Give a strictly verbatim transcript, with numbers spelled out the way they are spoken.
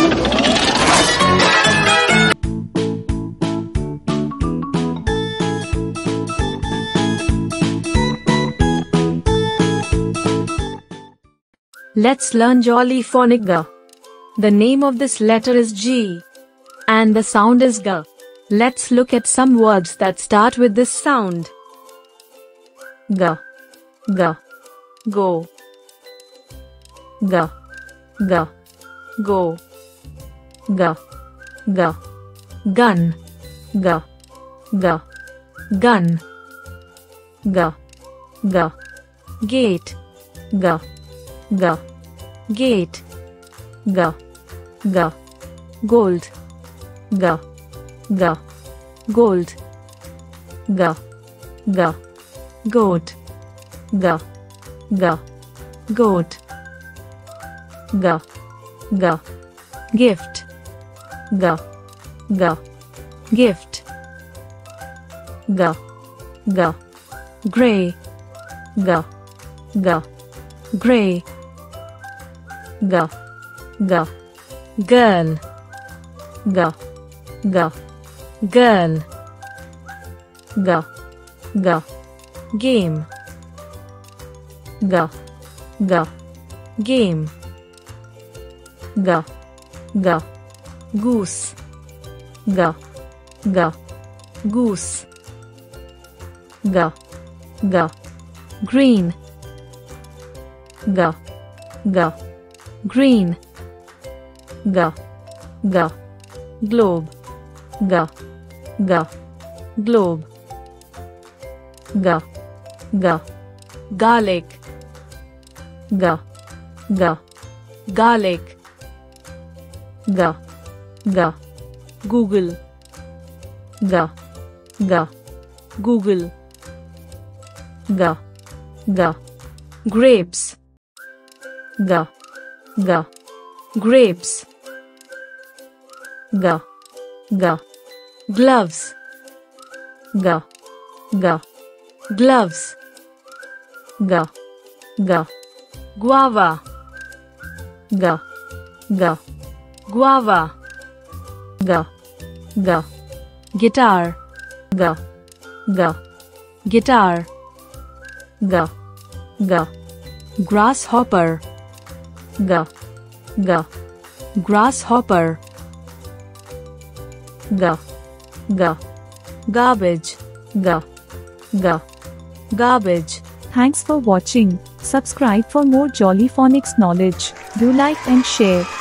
Let's learn Jolly phonic G. The name of this letter is G. And the sound is G. Let's look at some words that start with this sound. G. G. Go. G. G. Go. G. G. Gun. G. G. Gun. G. G. Gate. G. G. Gate. G. G. Gold. G. G. Gold. G. G. Goat. G. G. Goat. G. G. Gift. G. G. Gift. G. G. Gray. G. G. Gray. G. G. Girl. G. G. Girl. G. G. Game. G. G. Game. G. G. Goose. G. G. Goose. G. G. Green. G. G. Green. G. G. Globe. G. G. Globe. G. G. Garlic. G. G. Garlic. G. G. Google. G. G. Google. G. G. Grapes. G. G. Grapes. G. G. Gloves. G. G. Gloves. G. G. Guava. G. G. Guava. G. G. Guitar. G. G. Guitar. G. G. Grasshopper. G. G. Grasshopper. G. G. Garbage. G. G. Garbage. Thanks for watching. Subscribe for more Jolly Phonics knowledge. Do like and share.